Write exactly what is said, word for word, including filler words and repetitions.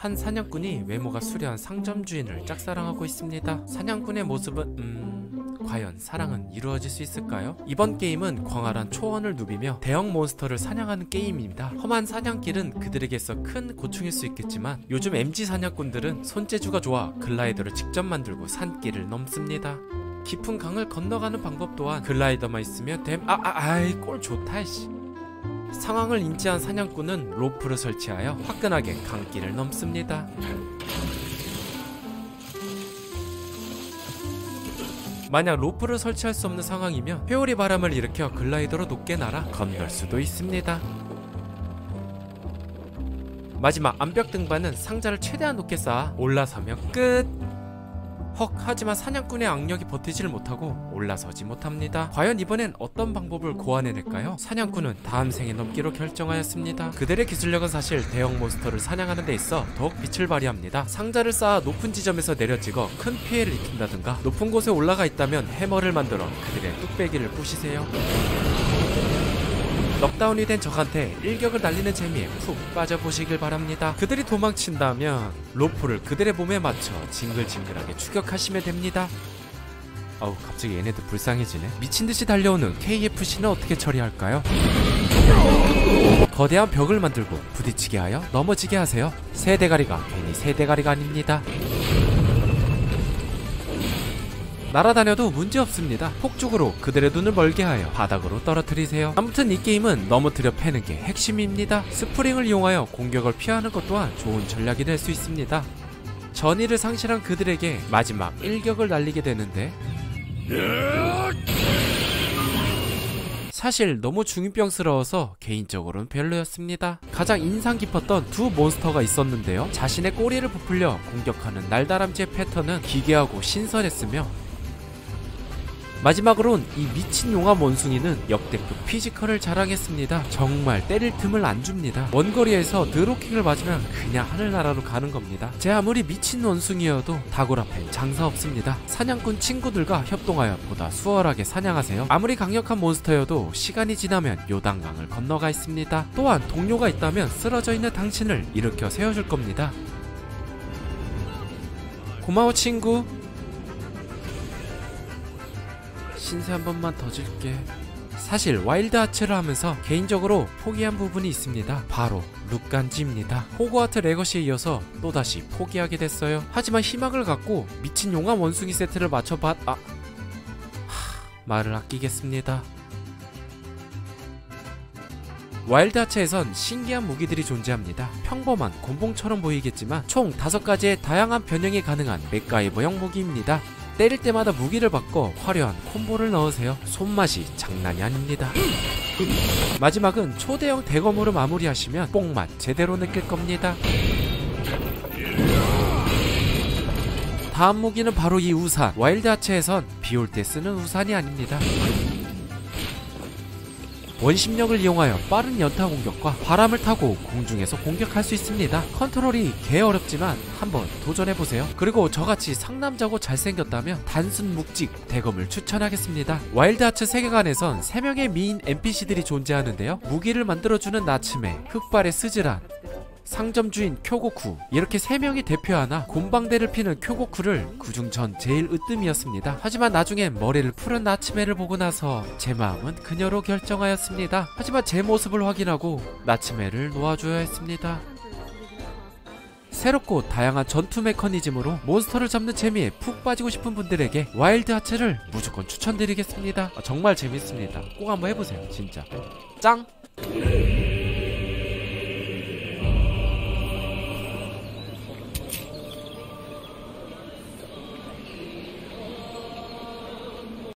한 사냥꾼이 외모가 수려한 상점 주인을 짝사랑하고 있습니다. 사냥꾼의 모습은 음... 과연 사랑은 이루어질 수 있을까요? 이번 게임은 광활한 초원을 누비며 대형 몬스터를 사냥하는 게임입니다. 험한 사냥길은 그들에게서 큰 고충일 수 있겠지만 요즘 엠지 사냥꾼들은 손재주가 좋아 글라이더를 직접 만들고 산길을 넘습니다. 깊은 강을 건너가는 방법 또한 글라이더만 있으면 됨... 아, 아, 아이 꼴 좋다 씨. 상황을 인지한 사냥꾼은 로프를 설치하여 화끈하게 강길을 넘습니다. 만약 로프를 설치할 수 없는 상황이면 회오리 바람을 일으켜 글라이더로 높게 날아 건널 수도 있습니다. 마지막 암벽 등반은 상자를 최대한 높게 쌓아 올라서면 끝! 헉, 하지만 사냥꾼의 악력이 버티지를 못하고 올라서지 못합니다. 과연 이번엔 어떤 방법을 고안해낼까요? 사냥꾼은 다음 생에 넘기로 결정하였습니다. 그들의 기술력은 사실 대형 몬스터를 사냥하는 데 있어 더욱 빛을 발휘합니다. 상자를 쌓아 높은 지점에서 내려 찍어 큰 피해를 입힌다든가 높은 곳에 올라가 있다면 해머를 만들어 그들의 뚝배기를 부시세요. 넉다운이 된 적한테 일격을 날리는 재미에 푹 빠져보시길 바랍니다. 그들이 도망친다면 로프를 그들의 몸에 맞춰 징글징글하게 추격하시면 됩니다. 어우, 갑자기 얘네들 불쌍해지네. 미친듯이 달려오는 케이에프씨는 어떻게 처리할까요? 거대한 벽을 만들고 부딪히게 하여 넘어지게 하세요. 새 대가리가 괜히 새 대가리가 아닙니다. 날아다녀도 문제없습니다. 폭죽으로 그들의 눈을 멀게 하여 바닥으로 떨어뜨리세요. 아무튼 이 게임은 넘어뜨려 패는 게 핵심입니다. 스프링을 이용하여 공격을 피하는 것 또한 좋은 전략이 될 수 있습니다. 전의를 상실한 그들에게 마지막 일격을 날리게 되는데 사실 너무 중이병스러워서 개인적으로는 별로였습니다. 가장 인상 깊었던 두 몬스터가 있었는데요. 자신의 꼬리를 부풀려 공격하는 날다람쥐의 패턴은 기괴하고 신선했으며 마지막으론 이 미친 용암 원숭이는 역대급 피지컬을 자랑했습니다. 정말 때릴 틈을 안 줍니다. 원거리에서 드롭킥을 맞으면 그냥 하늘나라로 가는 겁니다. 제 아무리 미친 원숭이여도 다굴 앞엔 장사 없습니다. 사냥꾼 친구들과 협동하여 보다 수월하게 사냥하세요. 아무리 강력한 몬스터여도 시간이 지나면 요단강을 건너가 있습니다. 또한 동료가 있다면 쓰러져 있는 당신을 일으켜 세워줄 겁니다. 고마워 친구. 신세 한 번만 더 줄게. 사실 와일드 아츠를 하면서 개인적으로 포기한 부분이 있습니다. 바로 룩간지입니다. 호그와트 레거시에 이어서 또다시 포기하게 됐어요. 하지만 희망을 갖고 미친 용암 원숭이 세트를 맞춰봤... 아... 하... 말을 아끼겠습니다. 와일드 아츠에선 신기한 무기들이 존재합니다. 평범한 곤봉처럼 보이겠지만 총 다섯 가지의 다양한 변형이 가능한 맥가이버형 무기입니다. 때릴 때마다 무기를 바꿔 화려한 콤보를 넣으세요. 손맛이 장난이 아닙니다. 마지막은 초대형 대검으로 마무리하시면 뽕맛 제대로 느낄 겁니다. 다음 무기는 바로 이 우산. 와일드 아츠에선 비 올 때 쓰는 우산이 아닙니다. 원심력을 이용하여 빠른 연타 공격과 바람을 타고 공중에서 공격할 수 있습니다. 컨트롤이 개 어렵지만 한번 도전해보세요. 그리고 저같이 상남자고 잘생겼다면 단순 묵직 대검을 추천하겠습니다. 와일드 아츠 세계관에선 세 명의 미인 엔피씨들이 존재하는데요. 무기를 만들어주는 나츠메, 흑발의 스즈란, 상점 주인 쿄고쿠, 이렇게 세 명이 대표하나 곰방대를 피는 쿄고쿠를 그중 전 제일 으뜸이었습니다. 하지만 나중엔 머리를 푸른 나츠메를 보고 나서 제 마음은 그녀로 결정하였습니다. 하지만 제 모습을 확인하고 나츠메를 놓아줘야 했습니다. 새롭고 다양한 전투 메커니즘으로 몬스터를 잡는 재미에 푹 빠지고 싶은 분들에게 와일드 아츠를 무조건 추천드리겠습니다. 정말 재밌습니다. 꼭 한번 해보세요. 진짜 짱!